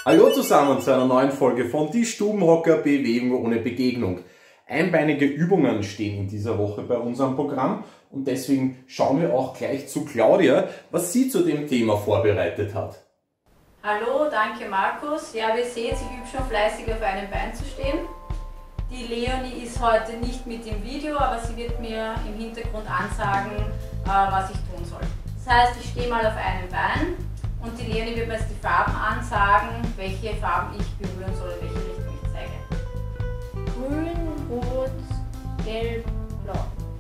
Hallo zusammen zu einer neuen Folge von Die Stubenhocker Bewegung ohne Begegnung. Einbeinige Übungen stehen in dieser Woche bei unserem Programm und deswegen schauen wir auch gleich zu Claudia, was sie zu dem Thema vorbereitet hat. Hallo, danke Markus. Ja, wir sehen, sie übt schon fleißig auf einem Bein zu stehen. Die Leonie ist heute nicht mit im Video, aber sie wird mir im Hintergrund ansagen, was ich tun soll. Das heißt, ich stehe mal auf einem Bein und die Leonie wird mir jetzt die Farben ansagen, welche Farben ich berühren soll, in welche Richtung ich zeige. Grün, Rot, Gelb, Blau.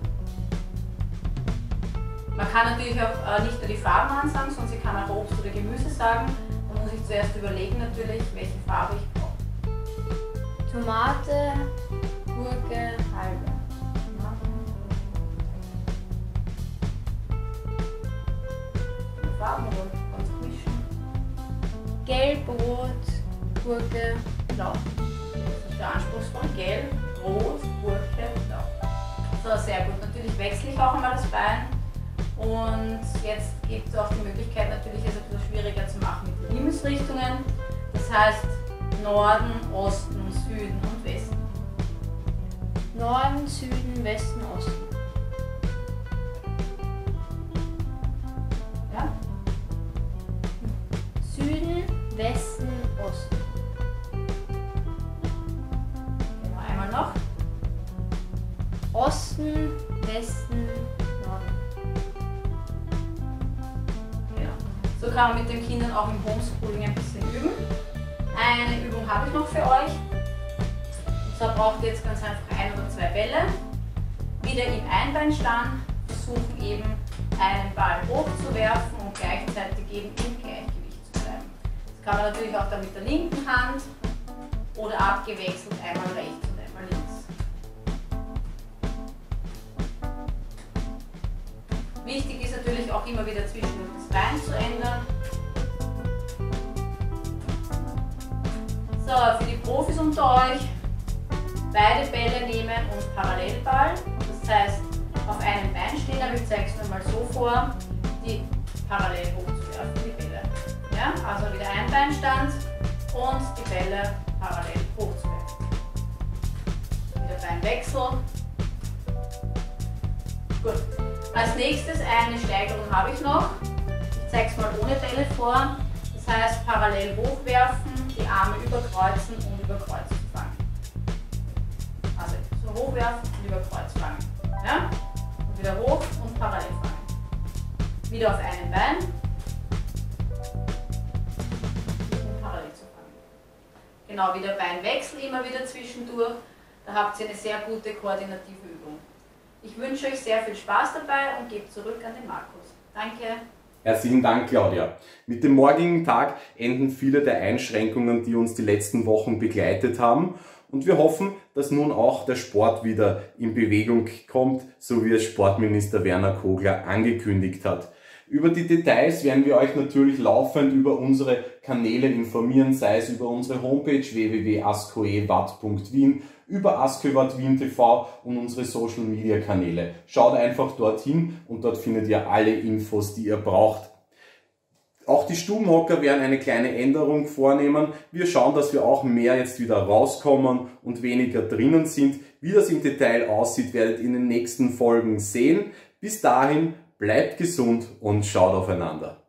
Man kann natürlich auch nicht nur die Farben ansagen, sondern sie kann auch Obst oder Gemüse sagen. Da muss ich zuerst überlegen natürlich, welche Farbe ich brauche. Tomate, Gurke, halbe. Farben oder kannst du mischen. Gelb, Rot, Gurke, Blau. Das ist der anspruchsvoll. Gelb, Rot, Gurke, Blau. So, sehr gut. Natürlich wechsle ich auch einmal das Bein. Und jetzt gibt es auch die Möglichkeit, natürlich es ein bisschen schwieriger zu machen mit den Himmelsrichtungen. Das heißt Norden, Osten, Süden und Westen. Norden, Süden, Westen, Osten. Ja? Süden, Westen, Osten. Genau, einmal noch. Osten, Westen, Norden. Genau. So kann man mit den Kindern auch im Homeschooling ein bisschen üben. Eine Übung habe ich noch für euch. Und zwar braucht ihr jetzt ganz einfach 1 oder 2 Bälle. Wieder im Einbeinstand versuchen eben einen Ball hochzuwerfen und gleichzeitig eben im Gleichgewicht zu bleiben. Das kann man natürlich auch dann mit der linken Hand oder abgewechselt einmal rechts und einmal links. Wichtig ist natürlich auch immer wieder zwischendurch das Bein zu ändern. So, für die Profis unter euch, beide Bälle nehmen und Parallelball. Das heißt, auf einem Bein stehen, aber ich zeige es nur mal so vor, die parallel hochzuwerfen, die Bälle. Ja, also wieder Einbeinstand und die Bälle parallel hochzuwerfen. Wieder Beinwechsel. Gut. Als nächstes eine Steigerung habe ich noch. Ich zeige es mal ohne Bälle vor. Das heißt, parallel hochwerfen, die Arme überkreuzen und über Kreuz zu fangen. Also so hochwerfen und über Kreuz fangen. Ja? Und wieder hoch und parallel fangen. Wieder auf einem Bein und parallel zu fangen. Genau, wieder Beinwechsel immer wieder zwischendurch. Da habt ihr eine sehr gute koordinative Übung. Ich wünsche euch sehr viel Spaß dabei und gebe zurück an den Markus. Danke. Herzlichen Dank, Claudia. Mit dem morgigen Tag enden viele der Einschränkungen, die uns die letzten Wochen begleitet haben. Und wir hoffen, dass nun auch der Sport wieder in Bewegung kommt, so wie es Sportminister Werner Kogler angekündigt hat. Über die Details werden wir euch natürlich laufend über unsere Kanäle informieren, sei es über unsere Homepage www.askoewatt.wien, über Askoewatt Wien TV und unsere Social Media Kanäle. Schaut einfach dorthin und dort findet ihr alle Infos, die ihr braucht. Auch die Stubenhocker werden eine kleine Änderung vornehmen. Wir schauen, dass wir auch mehr jetzt wieder rauskommen und weniger drinnen sind. Wie das im Detail aussieht, werdet ihr in den nächsten Folgen sehen. Bis dahin, bleibt gesund und schaut aufeinander.